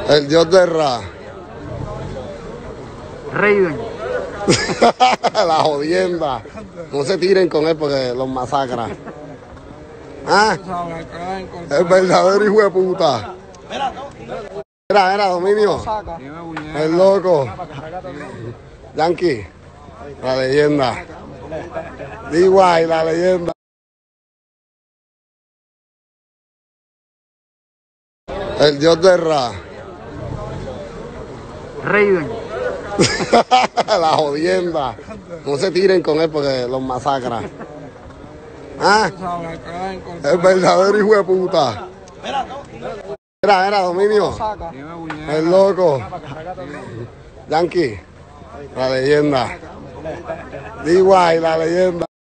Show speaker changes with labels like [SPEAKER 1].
[SPEAKER 1] El dios de Ra.
[SPEAKER 2] Raven.
[SPEAKER 1] La jodienda. No se tiren con él porque los masacra. ¿Ah? El verdadero hijo de puta. Era, Dominio. El loco. Yankee. La leyenda. D.Y. la leyenda. El dios de Ra.
[SPEAKER 2] Raven.
[SPEAKER 1] La jodienda. No se tiren con él porque los masacra. ¿Ah? El verdadero hijo de puta. Era, Dominio. El loco. Yankee. La leyenda. D.Y. la leyenda.